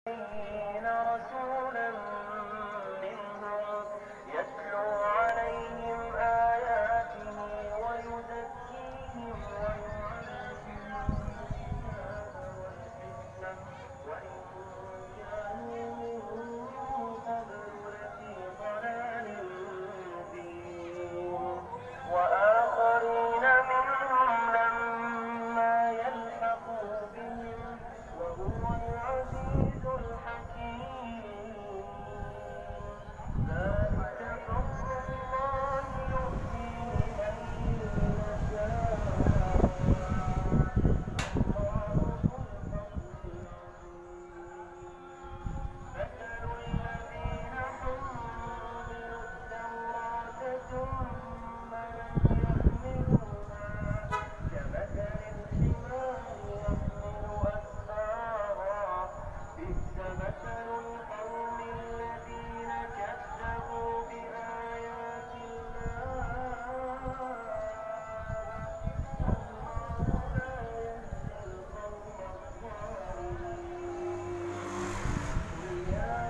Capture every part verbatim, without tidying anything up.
رسولا منهم يتلو عليهم آياته ويزكيهم ويعلمهم الكتاب والحكمة وإن كانوا من قبل لفي ضلال مبين وآخرين منهم لما يلحقوا بهم وهو العزيز الحكيم ذلك فضل الله يؤتيه من يشاء والله ذو الفضل العظيم مثل الذين حملوا التوراة ثم لم يحملوها كمثل الحمار يحمل أسفارا بئس مثل القوم الذين كذبوا بآيات الله والله لا يهدي القوم الظالمين قل يا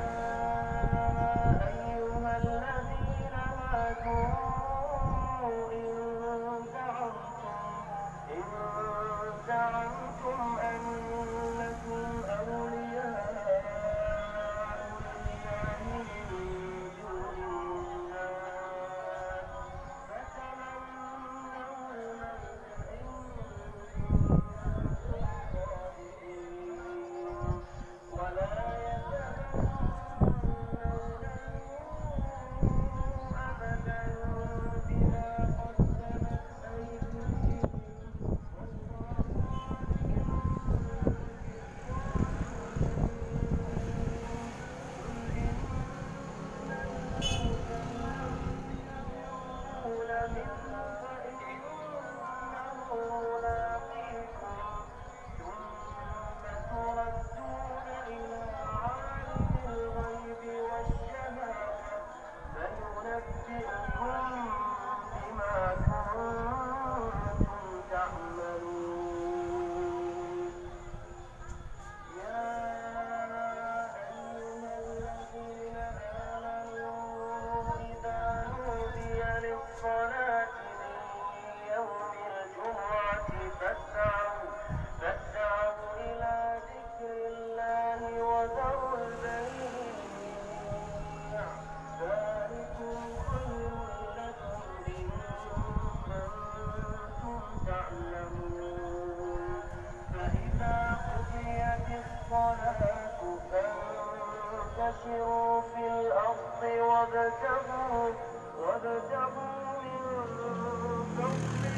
أيها الذين هادوا إن زعمتم إن زعمتم أنكم أولياء لله من دون الناس فتمنوا الموت إن كنتم صادقين ولا يتمنونه أبدا بما قدمت أيديهم الصلاة من يوم الجمعة فاسعوا فاسعوا إلى ذكر الله وذروا البيع ذلكم خير لكم إن كنتم تعلمون فإذا قضيت الصلاة فانتشروا في الأرض وابتغوا وابتغوا من فضل